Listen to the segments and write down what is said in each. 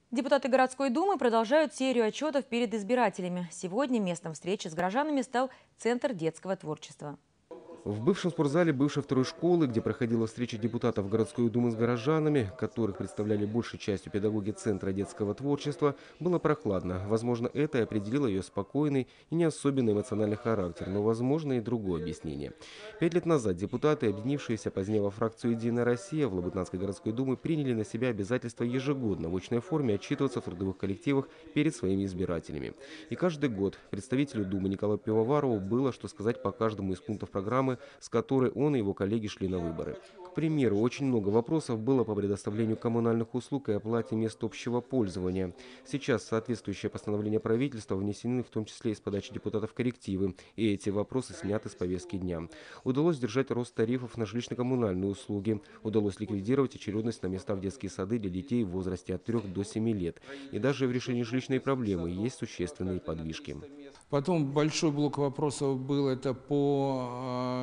Депутаты городской думы продолжают серию отчетов перед избирателями. Сегодня местом встречи с горожанами стал Центр детского творчества. В бывшем спортзале бывшей второй школы, где проходила встреча депутатов городской думы с горожанами, которых представляли большей частью педагоги Центра детского творчества, было прохладно. Возможно, это и определило ее спокойный и не особенно эмоциональный характер, но возможно и другое объяснение. 5 лет назад депутаты, объединившиеся позднее во фракцию «Единая Россия» в Лабытнанской городской думы, приняли на себя обязательство ежегодно в очной форме отчитываться в трудовых коллективах перед своими избирателями. И каждый год представителю думы Николаю Пивоварову было что сказать по каждому из пунктов программы, с которой он и его коллеги шли на выборы. К примеру, очень много вопросов было по предоставлению коммунальных услуг и оплате мест общего пользования. Сейчас соответствующее постановление правительства внесены в том числе из подачи депутатов коррективы, и эти вопросы сняты с повестки дня. Удалось сдержать рост тарифов на жилищно-коммунальные услуги. Удалось ликвидировать очередность на места в детские сады для детей в возрасте от 3 до 7 лет. И даже в решении жилищной проблемы есть существенные подвижки. Потом большой блок вопросов был это по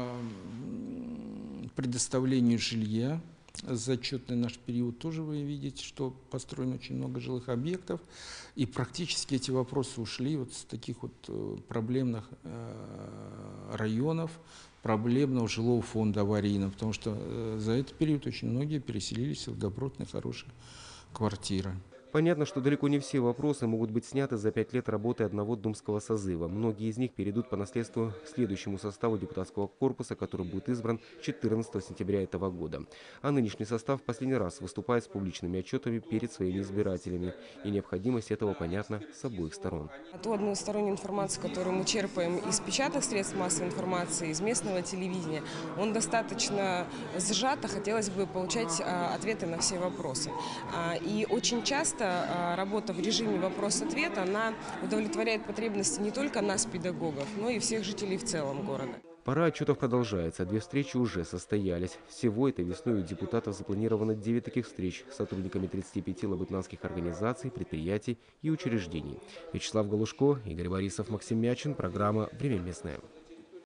предоставлению жилья. За отчетный наш период тоже вы видите, что построено очень много жилых объектов. И практически эти вопросы ушли вот с таких вот проблемных районов, проблемного жилого фонда аварийного, потому что за этот период очень многие переселились в добротные, хорошие квартиры. Понятно, что далеко не все вопросы могут быть сняты за 5 лет работы одного думского созыва. Многие из них перейдут по наследству следующему составу депутатского корпуса, который будет избран 14 сентября этого года. А нынешний состав в последний раз выступает с публичными отчетами перед своими избирателями. И необходимость этого понятна с обоих сторон. Ту одностороннюю информацию, которую мы черпаем из печатных средств массовой информации, из местного телевидения, он достаточно сжато, хотелось бы получать ответы на все вопросы. И очень часто работа в режиме вопрос-ответ, она удовлетворяет потребности не только нас, педагогов, но и всех жителей в целом города. Пора отчетов продолжается. 2 встречи уже состоялись. Всего этой весной у депутатов запланировано 9 таких встреч с сотрудниками 35 лабытнанских организаций, предприятий и учреждений. Вячеслав Галушко, Игорь Борисов, Максим Мячин. Программа «Время местное».